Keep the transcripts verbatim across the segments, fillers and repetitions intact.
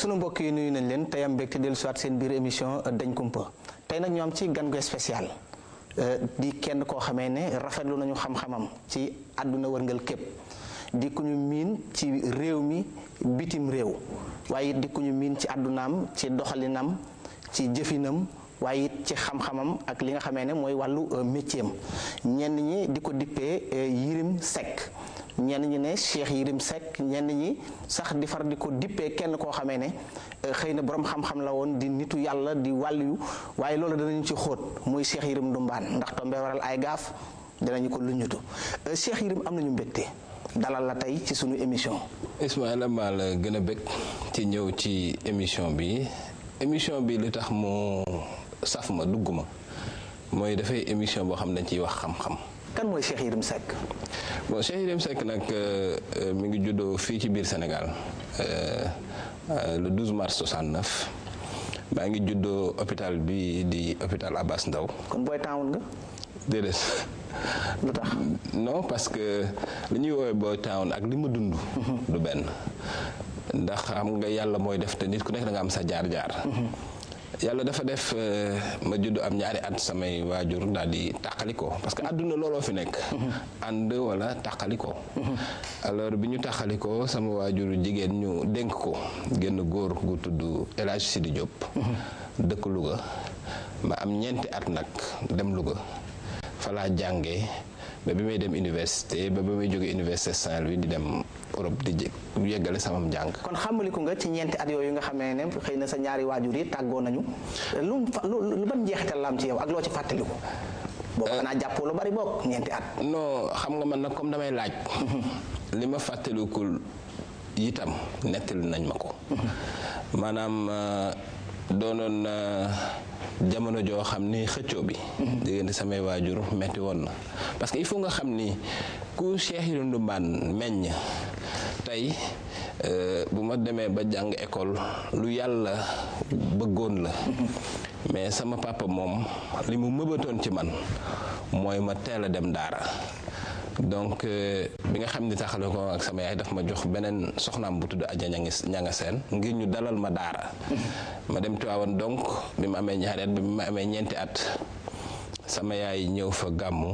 sunu mbokk yi nuyu nañ leen tey am mbégte dellu siwaat seen biir émission dañ kumpa tey nag ñu am ci gan gu spécial di kenn koo xamee ne rafetlu nañu xam-xamam ci àdduna wërngal képp di ku ñu miin ci réew mi bitim réew waaye di ku ñu miin ci àddunaam ci doxalinam ci jëfinam waaye it ci xam-xamam ak li nga xamee ne mooy wàllu métier am ñenn ñi di ko dippee Yérim Seck ñenn ñi ne Cheikh Yérim Seck ñenn ñi sax di far di ko dippee kenn koo xamee ne xëy na borom xam-xam la woon di nitu yàlla di wàlliyu waaye loolu danañu ci xóot muy Cheikh Yérim Ndumbaan ndax tombee waral ay gaaf dinañu ko luñutu Cheikh Yérim am nañu mbégte dalal la tey ci sunu émission. Ismaïla maa la gën a bëgg ci ñëw ci émission bi émission bi li tax mu saf ma dugg ma mooy dafay émission boo xam ne dañ ciy wax xam-xam. kan mooy Cheikh Yérim Seck. bon Cheikh Yérim Seck nag mi ngi juddoo fii ci biir Sénégal le douze mars soixante-neuf maa ngi juddoo hôpital bi di hôpital Abass Ndao. kon booy taawun nga. déedéet. lu tax. non parce que li ñuy woowee boy town ak li ma dund. du benn ndax xam nga yàlla mooy def te nit ku nekk da nga am sa jaar-jaar. yàlla dafa def ma judd am ñaari at samay waajur daal di tàqalikoo parce que àdduna looloo fi nekk. ànd wala tàqalikoo. alors bi ñu tàqalikoo sama waajuru jigéen ñu dénk ko génn góor gu tudd El Hadj Sidi Diop. dëkk Louga ma am ñeenti at nag dem Louga. fa laa jàngee ba bi may dem université ba ba may jóge université Saint-Louis di dem Europe di yeggale samam njàng. kon xamaliku nga ci ñeenti at yooyu nga xamee ne xëy na sa ñaari waajur yi tàggoo nañu lu lu ban jeexital la am ci yow ak loo ci fàttaliku. boo xanaa jàppoo lu bari bokk ñeenti at. non xam nga man nag comme damay laaj. li ma fàttalikul itam nettali nañ ma ko. maanaam doonoon jamono joo xam ni xëccoo bi diggante samay waajur metti woon na parce que il faut nga xam ni ku Cheikh Yérim Ndumbaan meññ tey bu ma demee ba jàng école lu yàlla bëggoon la mais sama papa moom li mu mëbatoon ci man mooy ma teel a dem daara donc bi nga xam ni taxale ko ak sama yaay daf ma jox beneen soxnaam bu tudd Adja ñanga seen ngir ñu dalal ma daara ma dem Tiwaawan donc bi ma amee ñaari at bi ma amee ñeenti at sama yaay ñëw fa gàmmu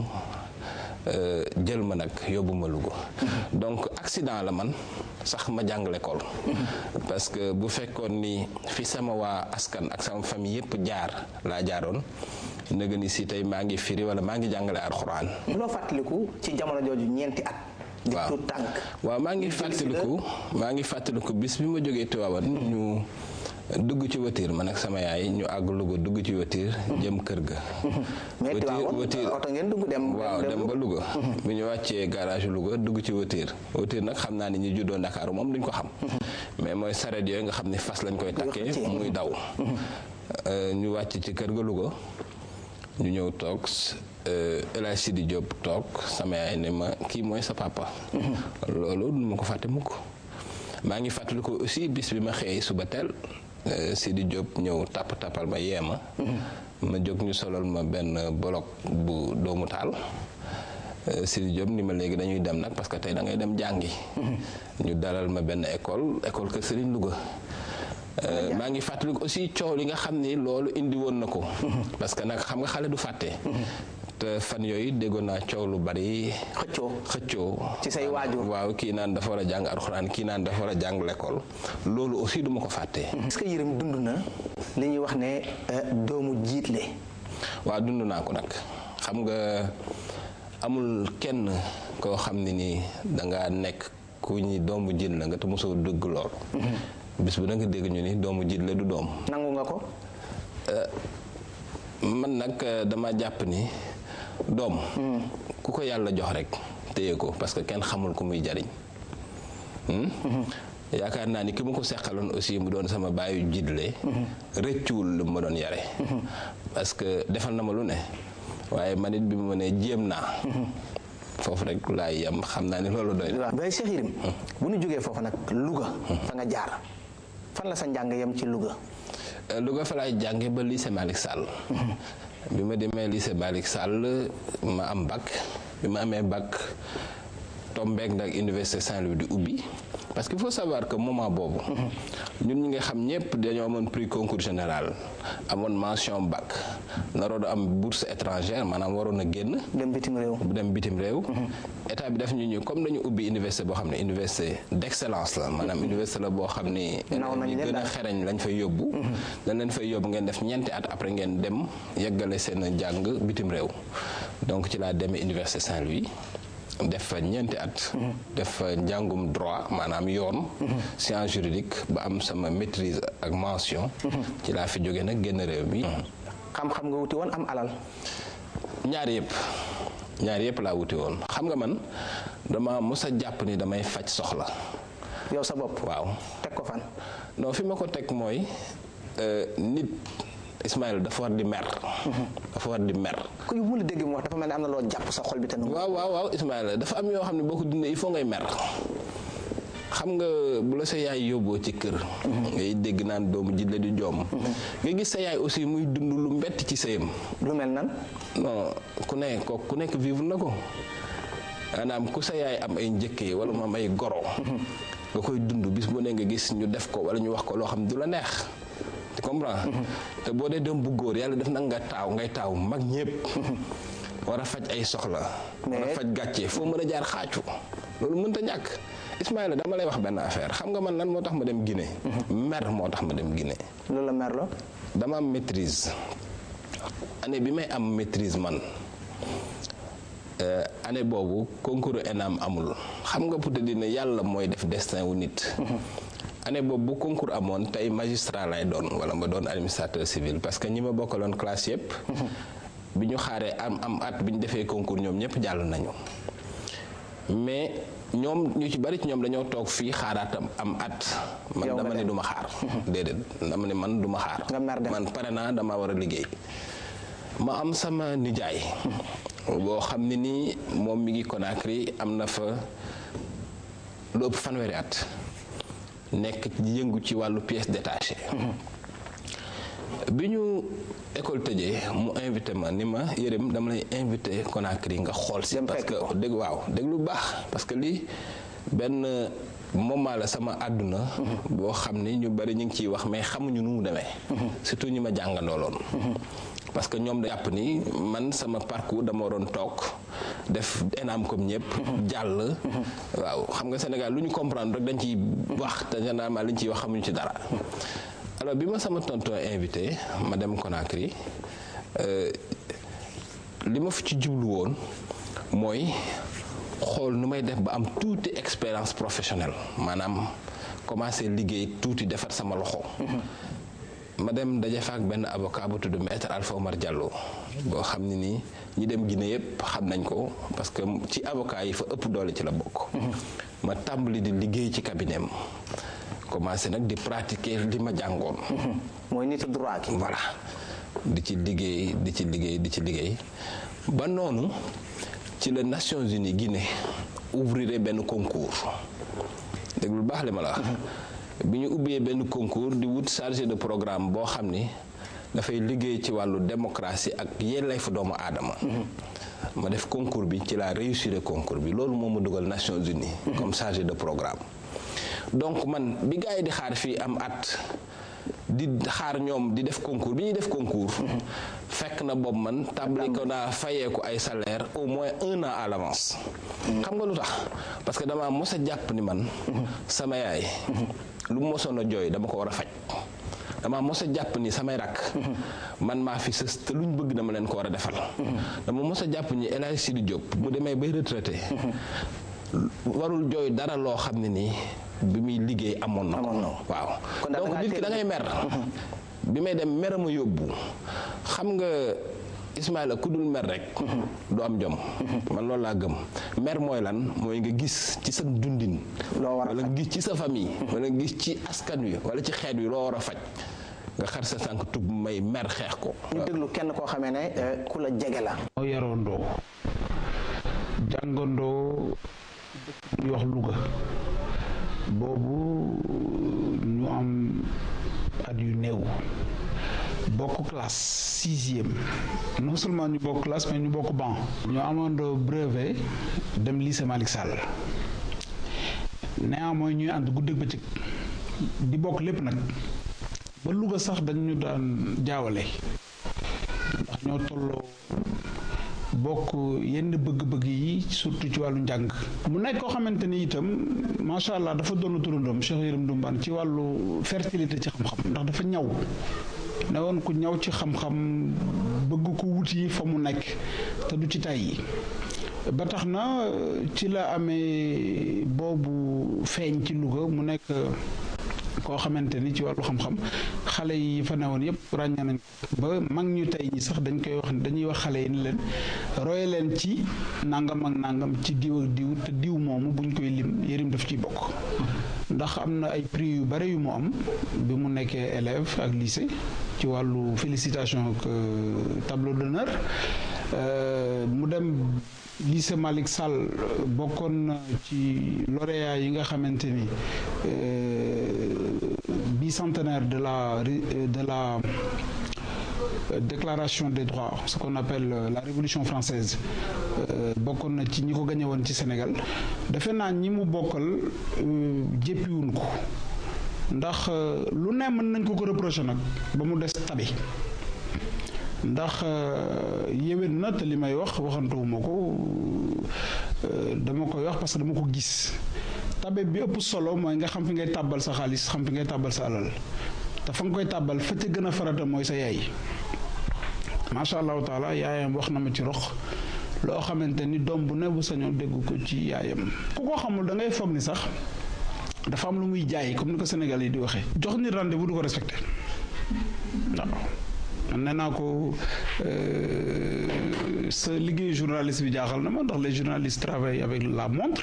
jël ma nag yóbbu ma Louga donc accident la man sax ma jàng l'école parce que bu fekkoon ni fi sama waa askan ak sama famille yépp jaar laa jaaroon nëga ni si tey maa ngi firi wala maa ngi jàngale alxuraan. loo fàttaliku ci jamono jooju ñeenti at. di tuut tànk. waaw maa ngi fàttaliku maa ngi fàttaliku bis bi ma jógee Tiwaawan ñu dugg ci watiir man ak sama yaay ñu àgg Louga dugg ci watiir jëm kër ga. mais Tiwaawan oto ngeen dugg dem. waaw dem ba Louga. bu ñu wàccee garage Louga dugg ci watiir watiir nag xam naa ni ñu juddoo Ndakaaru moom duñ ko xam. mais mooy sareet yooyu nga xam ni fas lañ koy takkee muy daw. ñu wàcc ci kër ga Louga. ñu ñëw toog El Hadj Sidi Diop toog sama yaay ne ma kii mooy sa papa. loolu du ma ko fàtte mukk maa ngi fàttali ko aussi bis bi ma xëy suba teel Sidi Diop ñëw tàpp tàppal ma yee ma. ma jóg ñu solal ma benn bolok bu doomu taal. Sidi Diop ni ma léegi dañuy dem nag parce que tey da ngay dem jàngi. ñu dalal ma benn école école Kër Serigne Louga. maa ngi fàttaliku aussi coow li nga xam ni loolu indi woon na ko. parce que nag xam nga xale du fàtte. te fan yooyu déggoon naa coow lu bari. xëccoo xëccoo. ci say waajur waaw kii naan dafa war a jàng alxuraan kii naan dafa war a jàng l'école loolu aussi duma ko fàtte. est-ce que Yérim dund na li ñuy wax ne doomu jiitle. waaw dund naa ko nag xam nga amul kenn koo xam ne ni danga nekk ku ñi doomu jiit la nga te mosoo dëgg lool. bis bu da nga dégg ñu ni doomu jiit la du doom. nangu nga ko. man nag dama jàpp ni doom. ku ko yàlla jox rek téye ko parce que kenn xamul ku muy jariñ. yaakaar naa ni ki ma ko seqaloon aussi mu doon sama baayu jiitle. rëccuwul lu ma doon yare. parce que defal na ma lu ne waaye man it bi ma ne jéem naa. foofu rek laay yam xam naa ni loolu doy na. waaw Cheikh Yérim bu ñu jógee foofu nag Louga. fa nga jaar fan la sa njàng yam ci Louga. Louga fa laay jànge ba lycée Malick Sall. bi ma demee lycée Malick Sall ma am bac bi ma amee bac tombeek nag université Saint-Louis di ubbi parce qu'il faut savoir que moment boobu ñun ñi nga xam ñëpp dañoo amoon prix concours général amoon mention bac naroon a am bourse étrangère maanaam waroon a génn dem bitim réew dem bitim réew état bi def ñu ñu comme dañu ubbi université boo xam ne université d'excellence la maanaam université la boo xam ni ñi gën a xereñ lañ fay yóbbu dañ leen fay yóbbu ngeen def ñeenti at après ngeen dem yeggale seen jàng bitim réew donc ci laa demee université Saint-Louis def fa ñeenti at def fa njàngum droit maanaam yoon science juridique ba am sama maîtrise ak mention ci laa fi jóge nag génn réew mi xam-xam nga wuti woon am alal ñaar yëpp ñaar yëpp laa wuti woon xam nga man dama mës a jàpp ni damay faj soxla yow sa bopp waaw teg ko fan non fi ma ko teg mooy nit Ismaël dafa war di mer dafa war di mer ku yu mu la dégg mu wax dafa mel ne am na loo jàpp sa xol bi te waaw waaw waaw Ismaël dafa am yoo xam ne boo ko dundee il faut ngay mer xam nga bu la sa yaay yóbboo ci kër ngay dégg naan doomu ji la di joom nga gis sa yaay aussi muy dund lu mbett ci sëyam lu mel nan non ku ne ko ku nekk vivre na ko maanaam ku sa yaay am ay njëkkee wala mu am ay goro nga koy dund bis bu ne nga gis ñu def ko wala ñu wax ko loo xam ne du la neex tu comprends te boo dee doom bu góor yàlla def nag nga taaw ngay taaw mag ñépp war a faj ay soxla war a faj gàcce foo mën a jaar xaacu loolu mënta ñàkk Ismaïla dama lay wax benn affaire xam nga man lan moo tax ma dem Guinée mer moo tax ma dem Guinée loolu la mer la dama am maîtrise année bi may am maîtrise man année boobu concours ENAM amul xam nga pour te dire ne yàlla mooy def destin wu nit année boobu bu concours amoon tey magistrat lay doon wala ma doon administrateur civil parce que ñi ma bokkaloon classe yëpp bi ñu xaaree am am at bi ñu defee concours ñoom ñëpp jàll nañu mais ñoom ñu ci bari ci ñoom dañoo toog fii xaaraatam am at man dama ne du ma xaar déedéet dama ne man du ma xaar man pare naa dama war a liggéey ma am sama nijaay boo xam ne nii moom mi ngi Conakry am na fa lu ëpp fanweeri at nekk yëngu ci wàllu pièce détachée bi ñu école tëjee mu invité ma ni ma Yérim dama lay invité Conakry nga xool si parce que dégg waaw dégg lu baax parce que lii benn moment la sama àdduna boo xam ni ñu bari ñu ngi ciy wax mais xamuñu nu mu demee surtout ñi ma jàngandooloon parce que ñoom da jàpp ni man sama parcours dama waroon toog def ENAM comme ñëpp jàll waaw xam nga Sénégal lu ñu comprendre rek dañ ciy wax te généralement li ñu ciy wax xamuñu ci dara alors bi ma sama tonton invité ma dem Conakry li ma fi ci jublu woon mooy xool nu may def ba am tuuti expérience professionnelle maanaam commencé liggéey tuuti defar sama loxo ma dem daje fa ak benn avocat bu tudd maître Alpha Omar Diallo boo xam ne nii ñi dem Guinée yëpp xam nañ ko parce que ci avocat yi fa ëpp doole ci la bokk ma tàmbali di liggéey ci cabinet am commencé nag di pratiquer li ma jàngoon mooy nitu droit ki voilà di ci liggéey di ci liggéey di ci liggéey ba noonu ci la Nations Unies Guinée ouvrir benn concours dégg lu baax li ma la wax bi ñu ubbee benn concours di wut chargé de programme boo xam ni dafay liggéey ci wàllu démocratie ak yelleefu doomu aadama ma def concours bi ci la réussir concours bi loolu moo ma dugal Nations Unies comme chargé de programme donc man bi gars yi di xaar fii am at di xaar ñoom di def concours bi ñuy def concours fekk na boobu man tàmbali ko naa fayeeku ay salaire au moins un an à l'avance xam nga lu tax parce que dama mos a jàpp ni man sama yaay lu mu mosoon a jooy dama ko war a faj dama mos a jàpp ni samay rakk man maa fi sës te luñ bëgg dama leen ko war a defal dama mos a jàpp ni El Hadji Sidi Diop bu demee bay retraité warul jooy dara loo xam ne nii bi muy liggéey amoon na ko waaw donc nit ki da ngay mer bi may dem mer ma yóbbu xam nga Ismaïla ku dul mer rek du am jom man loolu laa gëm mer mooy lan mooy nga gis ci sa dundin wala nga gis ci sa famille wala nga gis ci askan wi wala ci xeet wi loo war a faj nga xar sa sànq tub may mer xeex ko ñu déglu kenn koo xamee ne ku la jege la moo yarandoo jàngandoo ñu wax Louga boobu ñu am at yu néew bokk classe sixième non seulement ñu bokk classe mais ñu bokk banc ñoo amandoo brevet dem lycée Malick Sall néanmoins ñuy ànd guddeeg bëccëg di bokk lépp nag ba Louga sax dañu daan jaawale ndax ñoo tolloo bokk yenn bëgg-bëgg yi surtout ci wàllu njàng mu nekk koo xamante ni itam macha allah dafa doon turandoom Cheikh Yérim Ndumbaan ci wàllu fertilité ci xam-xam ndax dafa ñaw ne woon ku ñaw ci xam-xam bëgg ko wuti fa mu nekk te du ci tay yi ba tax na ci la amee boobu feeñ ci Louga mu nekk koo xamante ni ci wàllu xam-xam xale yi fa newoon yëpp ràññee nañ ba mag ñu tey ñi sax dañ koy wax dañuy wax xale yi ni leen roye leen ci nangam ak nangam ci diw ak diw te diw moomu buñ koy lim Yérim daf ciy bokk ndax am na ay prix yu bari yu mu am bi mu nekkee élève ak lycée ci wàllu félicitation ak tableau d'honneur mu dem lycée Malick Sall bokkoon na ci lauréat yi nga xamante ni bicentenaire de la de la déclaration des droits ce qu'on appelle la révolution française bokkoon na ci ñi ko gañe woon ci Sénégal defe naa ñi mu bokkal jéppiwuñ ko ndax lu ne mën nañ ko ko reprocher nag ba mu des tabe ndax yéwén na te li may wax waxantuwuma ko dama koy wax parce que dama ko gis tabe bi ëpp solo mooy nga xam fi ngay tàbbal sa xaalis xam fi ngay tàbbal sa alal te fa nga koy tàbbal fa ca gën a farata mooy sa yaay macha allahu taala yaayam wax na ma ci rox loo xamante ni doom bu ne bu sañoo dégg ko ci yaayam ku ko xamul da ngay foog ni sax dafa am lu muy jaay comme ni ko Sénégal yi di waxee jox ni rendez-vous du ko respecté waaw nee naa ko sa liggéey journaliste bi jaaxal na ma ndax les journalistes travaillent avec la montre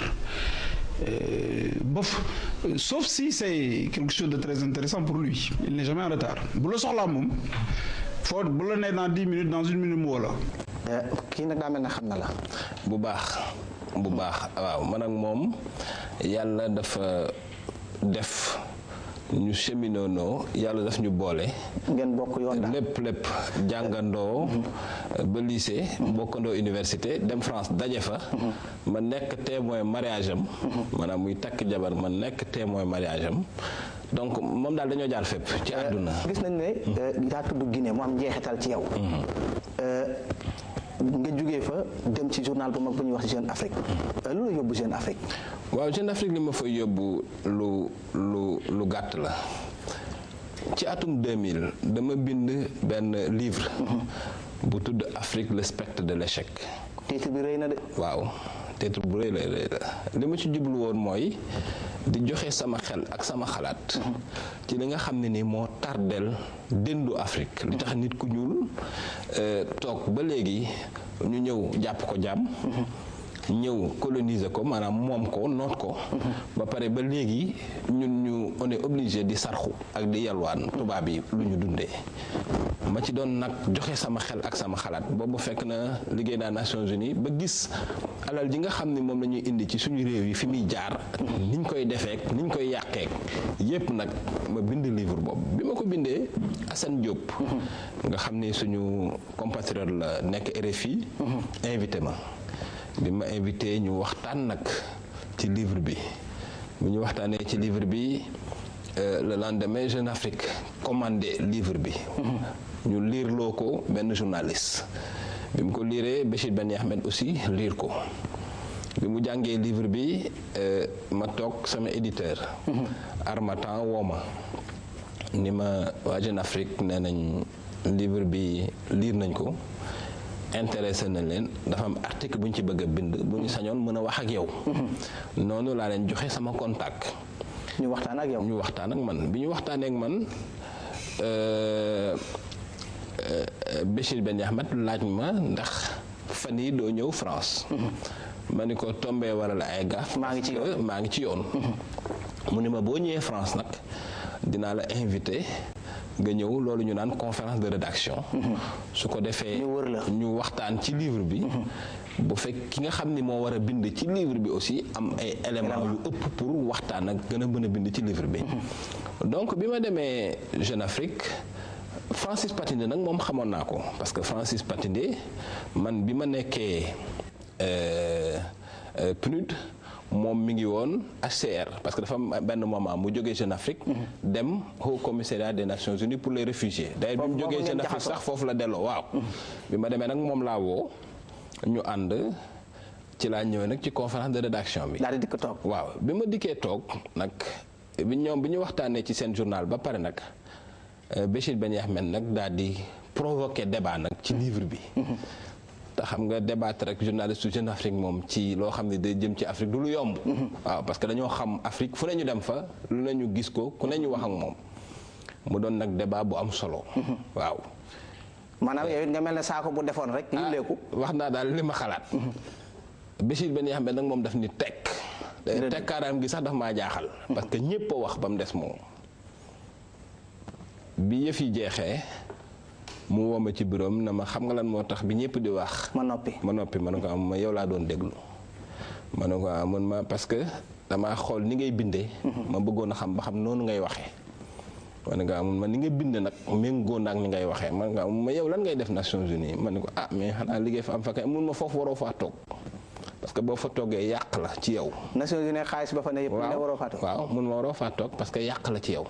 bof sauf si c'est quelque chose de très intéressant pour lui il n'est jamais en retard bu la soxlaa moom foo bu la nee dans dix minutes dans une minute mu woo la kii nag daa mel na xam na la bu baax bu baax waaw man ak moom yàlla dafa def ñu cheminoonoo yàlla daf ñu boole. ngeen bokk yoon daal lépp lépp jàngandoo ba lycée bokkandoo université dem France daje fa. ma nekk témoin mariage am. maanaam muy takk jabar ma nekk témoin mariage am donc moom daal dañoo jaar fépp ci àdduna. gis nañ ne yaa tudd Guinée mu am njeexital ci yow. nga jógee fa dem ci journal bu mag bu ñuy wax Jeune Afrique lu la yóbbu Jeune Afrique. waaw Jeune Afrique li ma fa yóbbu lu lu lu gàtt la ci atum deux mille dama bind benn livre. bu tudd Afrique le spectre de l'échec. titre bi rëy na de. waaw titre bu rëy la rëy la li ma ci jublu woon mooy di joxe sama xel ak sama xalaat. ci li nga xam ne ni moo tardel déndu Afrique li tax nit ku ñuul toog ba léegi ñu ñëw jàpp ko jàmm. ñëw coloniser ko maanaam moom ko noot ko. ba pare ba léegi ñun ñu on est obligé di sarxu ak di yalwaan tubaab yi lu ñu dundee. ma ci doon nag joxe sama xel ak sama xalaat boobu fekk na liggéey naa Nations Unies ba gis alal ji nga xam ne moom la ñuy indi ci suñu réew yi fi muy jaar. niñ koy defeek niñ koy yàqeek yépp nag ma bind livre boobu bi ma ko bindee Assane Diop. nga xam ne suñu compatriote la nekk R F I. invité ma. bi ma invité ñu waxtaan nag ci livre bi bu ñu waxtaanee ci livre bi le lendemain Jeune Afrique commandé livre bi. ñu liirloo ko benn journaliste. bi mu ko liiree Béchir Ben Ahmed aussi liir ko. bi mu jàngee livre bi ma toog sama éditeur. Armatan woo ma ni ma waa Jeune Afrique nee nañ livre bi liir nañ ko. intéressé na leen dafa am article bu ñu ci bëgg a bind bu ñu sañoon mën a wax ak yow. noonu laa leen joxe sama contact. ñu waxtaan ak yow ñu waxtaan ak man bi ñu waxtaanee ak man Béchir Ben Ahmed laaj ma ndax fan yii doo ñëw France. ma ni ko tombee waral ay gaaf. maa ngi ci yoon maa ngi ci yoon. mu ni ma boo ñëwee France nag dinaa la invité. nga ñëw loolu ñu naan conférence de rédaction. su ko defee ñu waxtaan ci livre bi. bu fekk ki nga xam ni moo war a bind ci livre bi aussi am ay éléments yu ëpp pour waxtaan ak gën a mën a bind ci livre bi. donc bi ma demee Jeune Afrique Francis Patindé nag moom xamoon naa ko parce que Francis Patindé man bi ma nekkee P N U D moom mi ngi woon H C R parce que dafa am benn moment mu jógee Jeune Afrique. dem Haut Commissariat des Nations Unies pour les réfugiés. d'ailleurs bi mu jógee Jeune Afrique sax foofu la delloo waaw. bi ma demee nag moom laa woo ñu ànd ci laa ñëwee nag ci conférence de rédaction bi. daal di dikk toog waaw bi ma dikkee toog nag bi ñoom bi ñu waxtaanee ci seen journal ba pare nag Béchir Ben Yahmed nag daal di provoquer débat nag ci livre bi. te xam nga débattre rek journaliste Jeune Afrique moom ci loo xam ne day jëm ci Afrique du lu yomb. waaw parce que dañoo xam Afrique fu ne ñu dem fa lu ne ñu gis ko ku ne ñu wax ak moom mu doon nag débat bu am solo. waaw. maanaam yow it nga mel ne saako bu defoon rek. yulleeku wax naa daal li ma xalaat. Béchir Ben Yahmed nag moom daf ni tekk. day tekkaaraam gi sax daf maa jaaxal. parce que ñépp a wax ba mu des moom. bi yëf yi jeexee. mu woo ma ci bureau na ma xam nga lan moo tax bi ñëpp di wax. ma noppi ma noppi ma ne ko am ma yow laa doon déglu. ma ne ko ah man ma parce que damaa xool ni ngay bindee. ma bëggoon a xam ba xam noonu ngay waxee. ma ne ko ah man ni nga bind nag méngóo na ak ni ngay waxee ma ne ko ma yow lan ngay def Nations Unies ma ne ko ah mais xanaa liggéey fa am fa kay mun ma foofu waroo faa toog. parce que boo fa toogee yàq la ci yow. Nations Unies xaalis ba fa ne yëpp. waaw waroo faa toog waaw mun ma waroo faa toog parce que yàq la ci yow.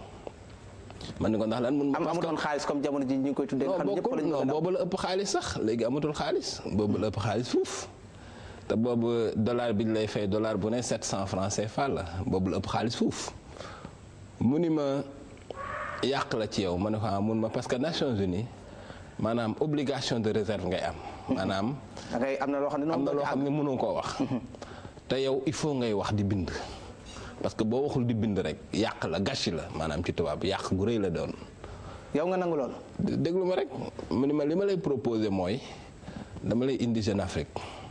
man ni ko ndax lan mun ma. am amutoon xaalis comme jamono ji ñu ngi koy tuddee. xam ñëpp lañu non boobu la ëpp xaalis sax léegi amatul xaalis boobu la ëpp xaalis fuuf te boobu dollar bi ñu lay fay dollar bu ne sept cent francs C F A la boobu la ëpp xaalis fuuf mu ni ma yàq la ci yow ma ne ko ah mun ma parce que Nations Unies maanaam obligation de réserve ngay am. maanaam. da ngay am na loo xam ne am na loo xam ne mënoo koo wax. te yow il faut ngay wax di bind. parce que boo waxul di bind rek yàq la gâchis la maanaam ci tubaab yàq gu rëy la doon. yow nga nangu lool. déglu ma rek mu ni ma li ma lay proposé mooy dama lay indi Jeune Afrique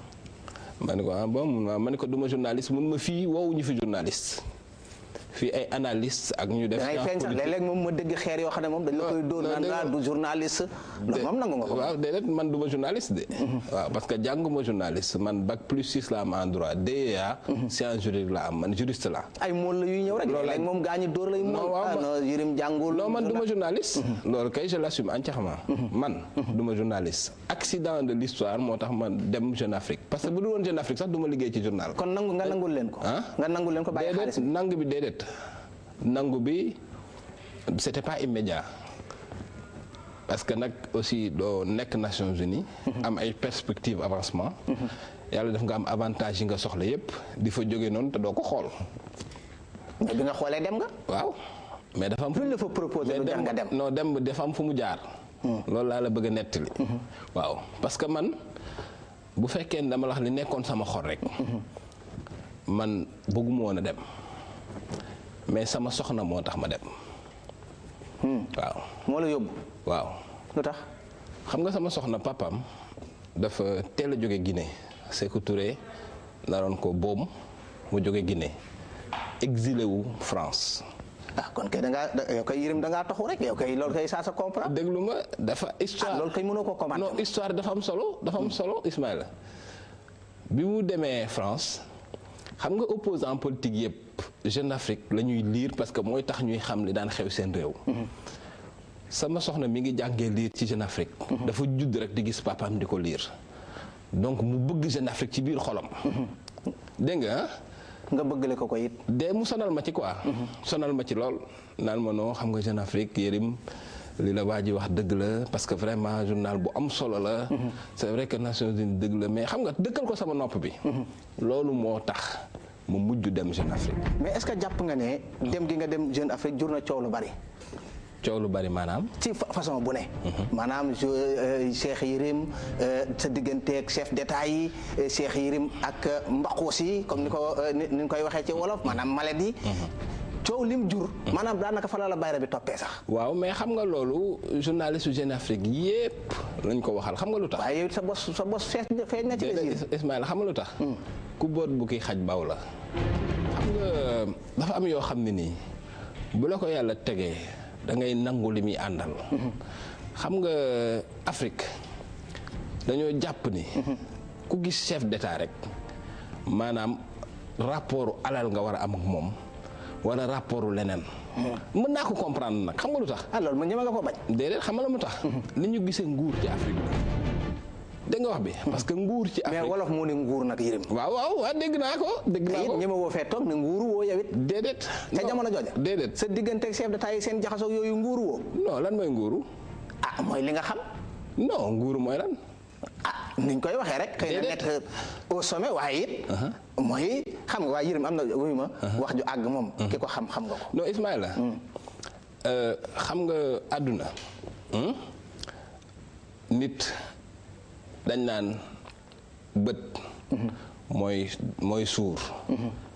ma ne ko ah bon ma ne ko duma journaliste mun ma fii woowuñu fi journaliste fii ay analyste ak ñu def. science politique léeg-léeg moom ma dégg xeer yoo xam ne moom dañ la koy dóor naan la du journaliste. loolu moom nangu nga ko. waaw déedéet man du ma journaliste de. waaw parce que jànguma journaliste man bac plus six la am en droit D E A. science juridique la am man juriste la. ay mool la yuy ñëw rek. léeg-léeg moom gaa ñi dóor lay mool. ah non Yérim jàngul. non man du ma journaliste. loolu kay je l'assume entièrement. man du ma journaliste. accident de l'histoire moo tax man dem Jeune Afrique parce que bu dul woon Jeune Afrique sax du ma liggéey ci journal. kon nangu nga nangul leen ko. nga nangul leen ko bàyyi xaalis bi nangu bi déedéet. nangu bi c'était pas immédiat parce que nag aussi doo nekk Nations Unies am ay perspectives avancement yàlla def nga am avantage yi nga soxla yépp di fa jóge noonu te doo ko xool. mais bi nga xoolee dem nga. waaw mais dafa am. lu la fa proposé lu jar nga dem. non dem dafa am fu mu jaar. loolu laa la bëgg a nettali. waaw parce que man bu fekkee ne dama la wax li nekkoon sama xol rek. man bëgguma woon a dem. mais sama soxna moo tax ma dem. waaw. moo la yóbbu. waaw. lu tax. xam nga sama soxna papaam dafa teel a jóge Guinée Sékou Touré naroon ko boom mu jóge Guinée exilé wu France. ah kon kay da ngaa yow kay Yérim da ngaa taxu rek yow kay loolu kay saa sa comprendre. déglu ma dafa histoire loolu kay mënoo ko commenter. non histoire dafa am solo dafa am solo Ismaïla bi mu demee France. xam nga opposant politique yëpp Jeune Afrique la ñuy lire parce que mooy tax ñuy xam li daan xew seen réew. sama soxna mi ngi jàngee lire ci Jeune Afrique. dafa judd rek di gis papaam di ko lire. donc mu bëgg Jeune Afrique ci biir xolam. dégg nga nga bëggale ko ko it. de mu sonal ma ci quoi. sonal ma ci lool naan ma noo xam nga Jeune Afrique Yérim li la waa ji wax dëgg la parce que vraiment journal bu am solo la. c'est vrai que Nations Unies dëgg la mais xam nga dëkkal ko sama nopp bi. loolu moo tax mu mujj dem Jeune Afrique. mais est-ce que jàpp nga ne. dem gi nga dem Jeune Afrique jur na coow lu bari. coow lu bari maanaam. ci façon bu ne. maanaam Cheikh Yérim sa digganteeg chef d'état yi Cheikh Yérim ak mbaquus yi comme ni ko ni ñu koy waxee ci wolof maanaam maladie yi. coow lim jur. maanaam daanaka fa la la bayra bi toppee sax. waaw mais xam nga loolu journaliste Jeune Afrique yépp lañ ko waxal xam nga lu tax. waaye yow sa bos sa bos feeñ na ci les Ismaïla xam nga lu tax. ku boot bu ki xaj baw la. xam nga dafa am yoo xam ne nii bu la ko yàlla tegee da ngay nangu li muy àndal. xam nga Afrique dañoo jàpp ni. ku gis chef d'état rek maanaam rapport alal nga war a am ak moom. wala rapport leneen. mën naa ko comprendre nag xam nga lu tax. ah loolu man ñeme nga ko bañ. déedéet xam nga la mu tax. ni ñu gisee nguur ci Afrique bi dégg nga wax bi parce que nguur ci Afrique mais wolof moo ne nguur nag Yérim. waaw waaw waaw dégg naa ko dégg naa ko ñi ma woo fee toog ne nguuru woo yow it. déedéet. ca jamono jooja. déedéet sa diggante ak chef d'état yi seen jaxasoo yooyu nguuru woo. non lan mooy nguuru. ah mooy li nga xam. non nguuru mooy lan. ah niñ koy waxee rek. xëy na nekk au sommet waaye it. mooy xam nga waaye Yérim am na wuyu ma. wax ju àgg moom. ki ko xam xam nga ko. non Ismaïla. xam nga àdduna. nit dañ naan bët. mooy mooy suur.